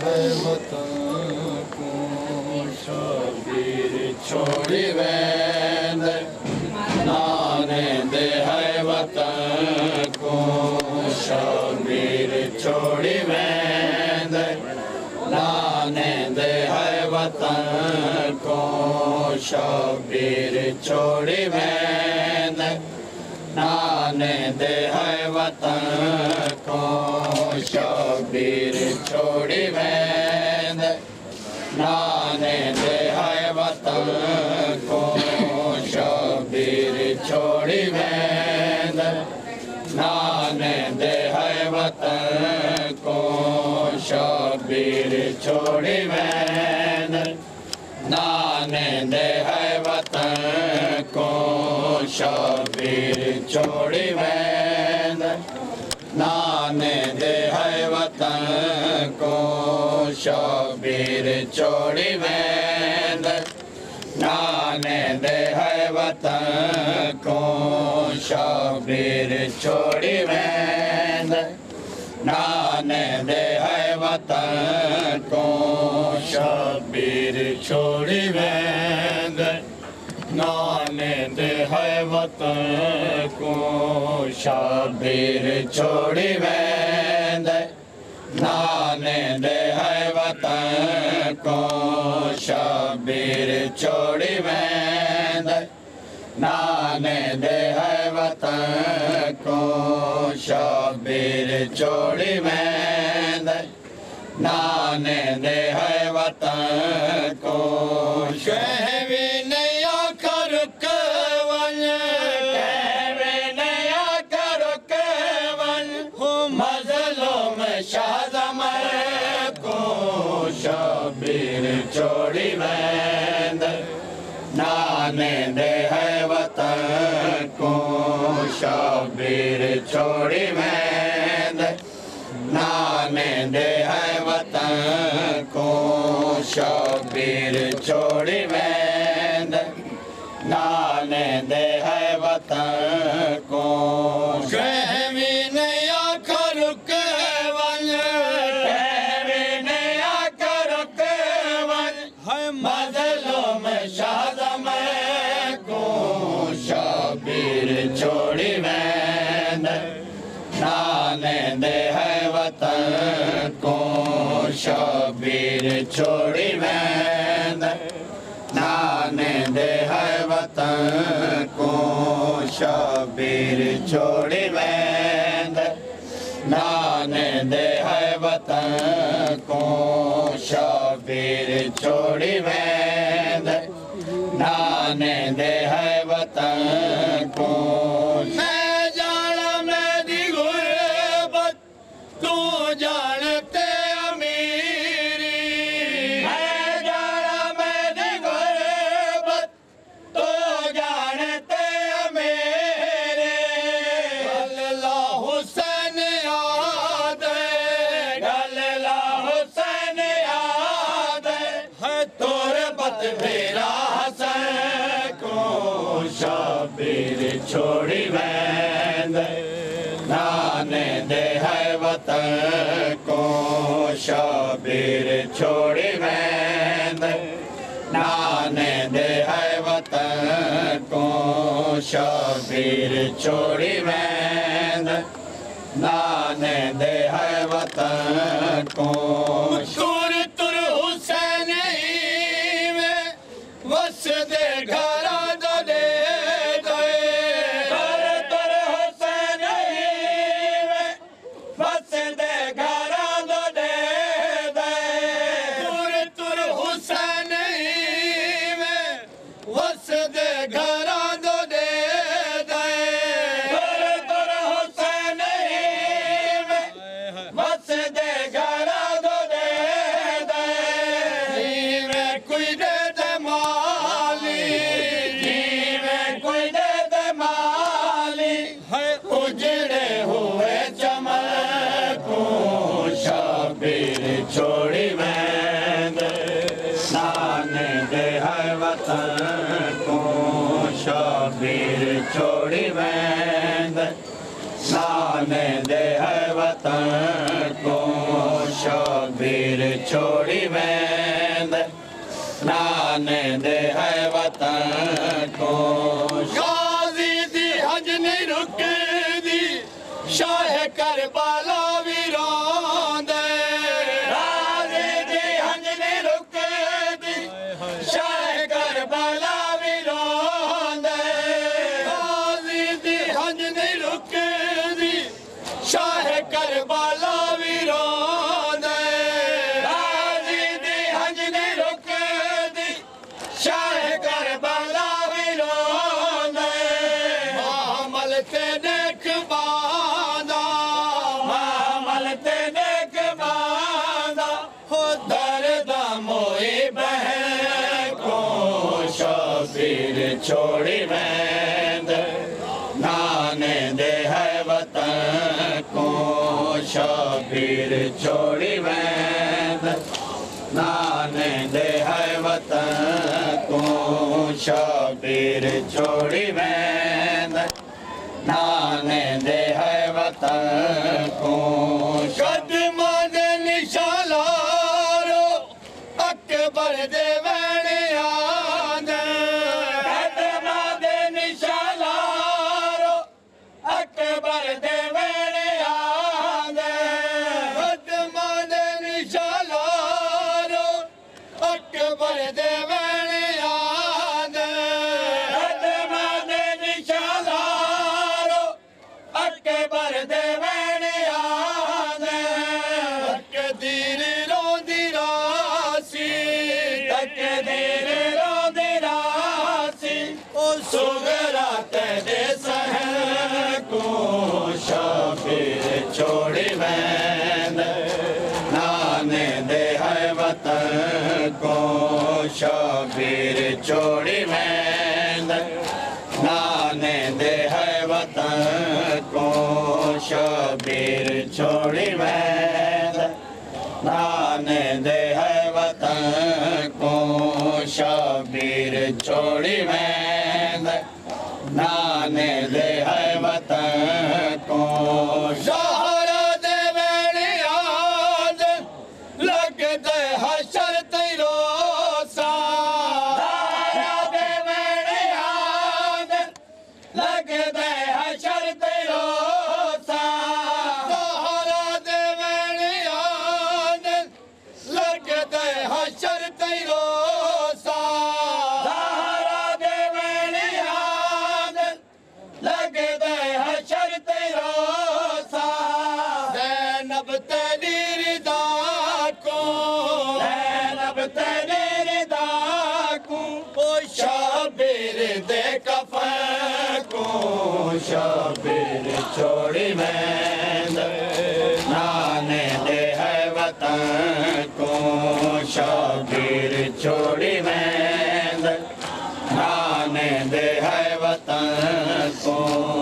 वतन को शबीर छोड़ी वेंद नाने दे है वतन को शबीर छोड़ी वेंद नाने दे है वतन को शबीर छोड़ी वेंद नाने दे है वतन को शबीर छोड़ी वेंद नाने दे है वतन को शबीर छोड़ी वेंद नाने दे है वतन को शबीर छोड़ी वेंद नाने दे है वतन को शबीर छोड़ी वेंद नाने दे है वतन को शबीर छोड़ी वेंद नाने दे है वतन को शबीर छोड़ी वेंद नाने दे है वतन को शबीर छोड़ी वेंद नाने दे है वतन को शबीर छोड़ी वेंद नाने दे है वतन को शबीर छोड़ी वेंद नाने दे है वतन को शबीर छोड़ी वेंद नाने दे है वतन को कहवी नया कर कवन कहवी नया कर कवन हो मजलूम शाहजमर को शबीर छोड़ी वेंद नाने दे है वतन को शबीर छोड़ी वेंद नाने दे है वतन को शबीर छोड़ी वेंद नाने दे है वतन को कहवी नया कर केवन कहवी नया कर केवन है मजलूम शाहजमर को शबीर छोड़ी वेंद नाने दे है वतन को शबीर छोड़ी वेंद नाने दे है वतन को शबीर छोड़ी वेंद नाने दे है वतन को शबीर छोड़ी वेंद नाने दे है वतन को जानते अमीरी मैं जाना मेरी गुर्बत तो जानते अमीरी अल्लाह हुसैन याद अल्लाह हुसैन याद है तुरबत मेरा हसन को शबीर छोड़ी वेंद नाने दे है वतन को शबीर छोड़ी वेंद नाने दे है वतन को शबीर छोड़ी वेंद नाने दे है वतन को तुर तुर हुसैन में वस दे घरा दो दे छोड़ी वेंद नाने दे है वतन को शबीर छोड़ी वेंद नाने दे है वतन को शबीर छोड़ी वेंद नाने दे है वतन को गाजी दी हज नहीं रुकदी शाह करबला विरोंदे गाजी दी हज नहीं रुकदी शाह करबला विरोंदे गाजी दी हज नहीं रुकदी शाह करबला विरोंदे गाजी दी हज नहीं रुकदी शाह करबला विरोंदे मामल ते देख बांदा मामल ते देख बांदा हो दर्द मोई बहन को शबीर छोड़ी वेंद नाने दे है वतन को शबीर छोड़ी वेंद नाने दे है वतन को शबीर छोड़ी वेंद नाने दे है वतन को कदमा दे निशालारो अकबर दे वेणे आंदे कदमा दे निशालारो अकबर दे वेणे आंदे कदमा दे निशालारो अकबर दे वेणे आंदे कदमा दे निशालारो अकबर दे वेणे आंदे तकदीर रोंदी रासी तकदीर रोंदी रासी ओ सुगरा तेरे सहर को शबीर छोड़ी वेंद नाने दे है वतन को शबीर छोड़ी वेंद नाने दे है वतन को शबीर छोड़ी वेंद नाने दे है वतन को शबीर छोड़ी वेंद नाने दे है वतन को सहारा दे वेणे याद लगदे हशर तेरो सा सहारा दे वेणे याद लगदे हशर तेरो सा सहारा दे वेणे याद लगदे हशर तेरो सा सहारा दे वेणे याद लगदे हशर तेरो सा ज़ैनब तेरी रिदा को ज़ैनब तेरी रिदा को ओ शबीर दे कफन को शबीर छोड़ी वेंद नाने दे है वतन को शबीर छोड़ी वेंद नाने दे है वतन को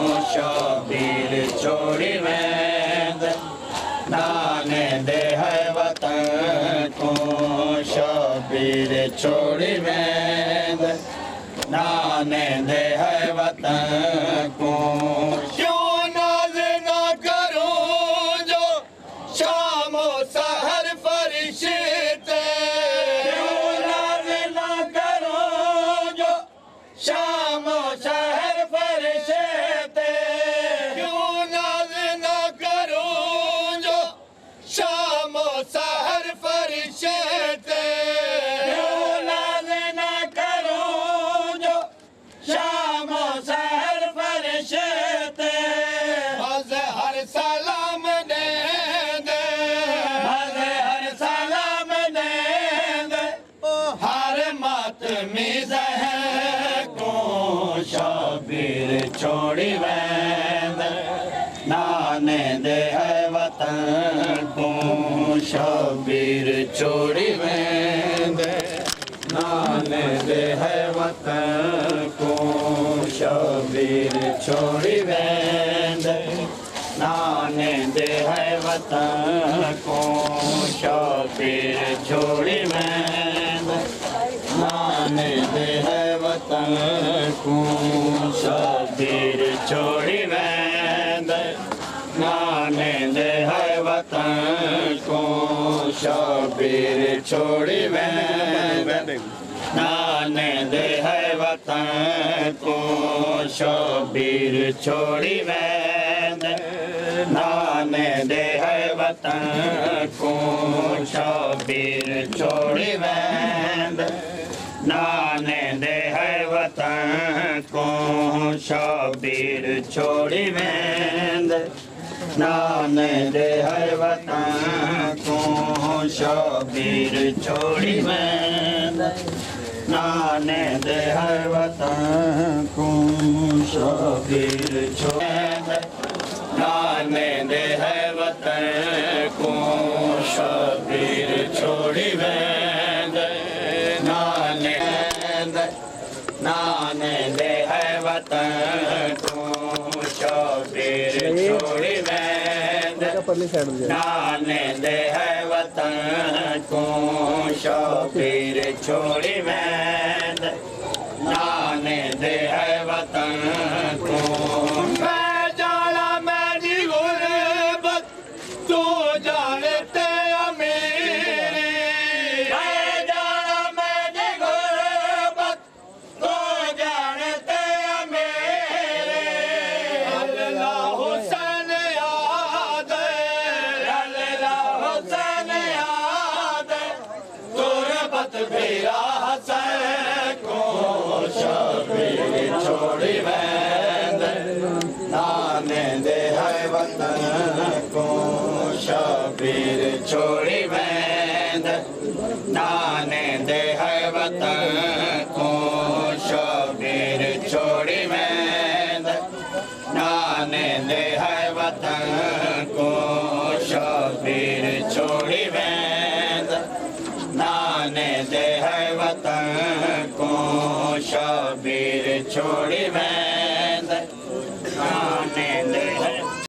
शबीर छोड़ी वेंद नाने दे है वतन को शबीर छोड़ी वेंद नाने दे है वतन को क्यों नाज ना करूं जो शामो सहर फरिश्ते क्यों नाज ना करूं जो शामो सहर फरिश्ते क्यों नाज ना करूं जो शामो सहर फरिश्ते क्यों नाज ना करूं जो शामो सहर फरिश्ते हर सलाम दे दे हर सलाम दे दे हर मातमी ज़हर को शबीर छोड़ी वेंद नाने दे है वतन को शबीर छोड़ी वेंद नाने दे है वतन को शबीर छोड़ी वेंद नाने दे है वतन को शबीर छोड़ी वेंद नाने दे है वतन को शबीर छोड़ी वेंद नाने दे है वतन को शबीर छोड़ी वेंद नाने दे है वतन को शबीर छोड़ी वेंद नाने दे है वतन को शबीर छोड़ी वेंद नाने दे है वतन को शबीर छोड़ी वेंद नाने दे है वतन को शबीर छोड़ी वेंद नाने दे है वतन को शबीर छोड़ी वेंद नाने दे है वतन को शबीर छोड़ी वेंद नाने दे है वतन को शबीर छोड़ी वेंद नाने दे है वतन को शबीर छोड़ी वेंद नाने दे है वतन को मैं जाना मेरी गुरबत तू जानते अमीरी मैं जाना मेरी गुरबत तू जानते अमीरी अल्लाह हुसैन याद अल्लाह हुसैन याद गुरबत फिरा हसन को शबीर छोड़ी वेंद नाने दे है वतन को शबीर छोड़ी वेंद नाने दे है वतन को शबीर छोड़ी वेंद नाने दे है वतन को शबीर छोड़ी वेंद नाने दे है वतन को शबीर छोड़ी वेंद